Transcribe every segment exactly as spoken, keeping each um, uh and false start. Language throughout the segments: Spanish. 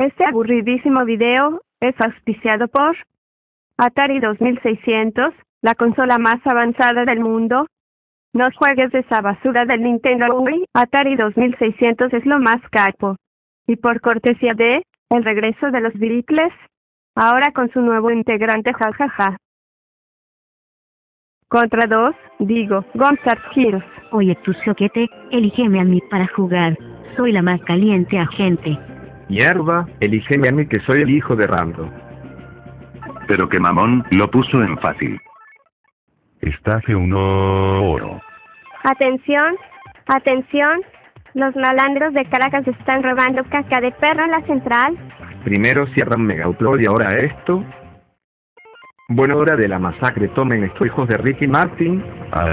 Este aburridísimo video es auspiciado por Atari dos mil seiscientos, la consola más avanzada del mundo. No juegues esa basura del Nintendo Wii. Atari dos mil seiscientos es lo más capo. Y por cortesía de El Regreso de los Beatles, ahora con su nuevo integrante, jajaja. Contra dos, digo, Gunstar Kills. Oye, tu soquete, elígeme a mí para jugar. Soy la más caliente agente. Hierba, elígeme a mí que soy el hijo de Rambo. Pero que mamón, lo puso en fácil. Estaje uno oro. Atención, atención. Los malandros de Caracas están robando caca de perro en la central. Primero cierran Megaupload y ahora esto. Buena hora de la masacre, tomen esto, hijos de Ricky Martin.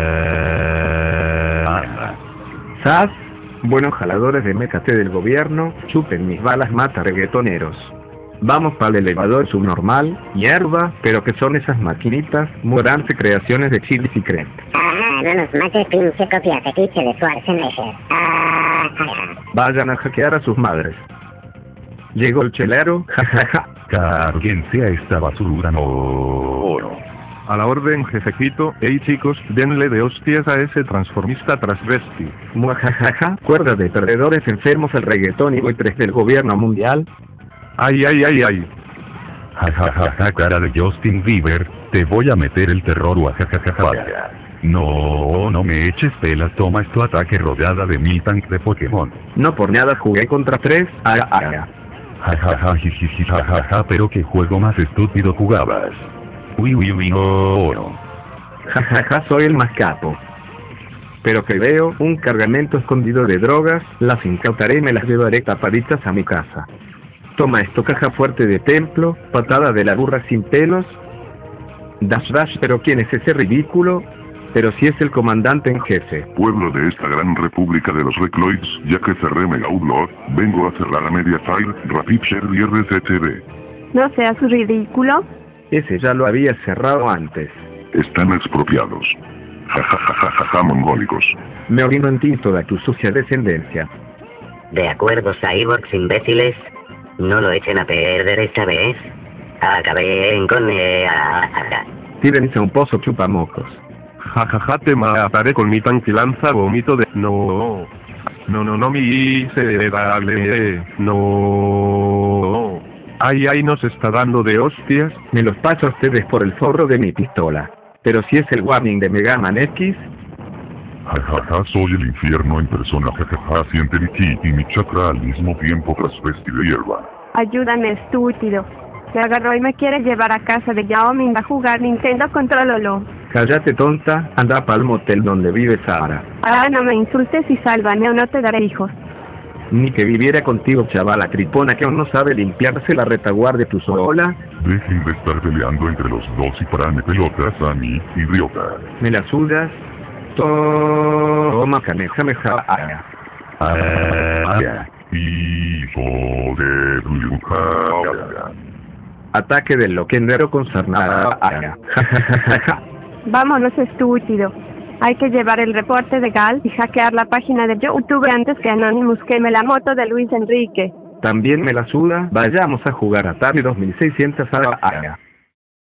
Ah, Sas, buenos jaladores de mécate del gobierno, chupen mis balas, mata reggaetoneros. Vamos para el elevador subnormal, hierba, pero que son esas maquinitas, muranse creaciones de Chili Secret. Ah, no nos mates, pinche copia fetiche de Schwarzenegger. Ah, ah. Vayan a hackear a sus madres. Llegó el chelero, jajaja. Cárguense a esta basura no oro. A la orden, jefecito. Ey chicos, denle de hostias a ese transformista transvesti. Muajajaja, cuerda de perdedores enfermos el reggaetón y tres del gobierno mundial. Ay, ay, ay, ay. Jajajaja, cara de Justin Bieber, te voy a meter el terror guajajajaja. No, no me eches pelas, toma esto ataque rodeada de mil tank de Pokémon. No por nada jugué contra tres, haga, haga. Jajaja, jijiji, jajaja, pero qué juego más estúpido jugabas. Uy, uy, uy, no oro. Jajaja, soy el más capo. Pero que veo un cargamento escondido de drogas, las incautaré y me las llevaré tapaditas a mi casa. Toma esto, caja fuerte de templo, patada de la burra sin pelos. Dash dash, pero ¿quién es ese ridículo? Pero si es el comandante en jefe. Pueblo de esta gran república de los Recloids, ya que cerré Megaupload, vengo a cerrar a Mediafire, Rapidshare y R C T V. No seas ridículo. Ese ya lo había cerrado antes. Están expropiados. Jajajajaja, mongólicos. Me orino en ti toda tu sucia descendencia. De acuerdo, cyborgs imbéciles. No lo echen a perder esta vez. Acabé con... Eh, a, a, Tírense a un pozo chupamocos. Jajaja, te mataré con mi tanquilanza vomito de... No. No, no, no, mi... Se dale. No. Ay, ay, nos está dando de hostias. Me los paso a ustedes por el forro de mi pistola. Pero si es el warning de Mega Man X... Jajaja, soy el infierno en persona, jajaja, siente mi ki y mi chakra al mismo tiempo transvesti de hierba. Ayúdame, estúpido. Se agarró y me quiere llevar a casa de Yao Ming a jugar Nintendo Contrololo. Cállate, tonta, anda pa'l motel donde vive Sara. Ah, no me insultes y sálvame o no te daré hijos. Ni que viviera contigo, chavala tripona que aún no sabe limpiarse la retaguardia tu sola. Dejen de estar peleando entre los dos y parame pelotas a mí, idiota. ¿Me la sudas? Toma, canejameja. Ah, Hijo de bruja. Ataque del loquendero con sarnada. Vámonos, estúpido. Hay que llevar el reporte de Gal y hackear la página de YouTube antes que Anonymous queme la moto de Luis Enrique. También me la suda. Vayamos a jugar a Atari dos mil seiscientos a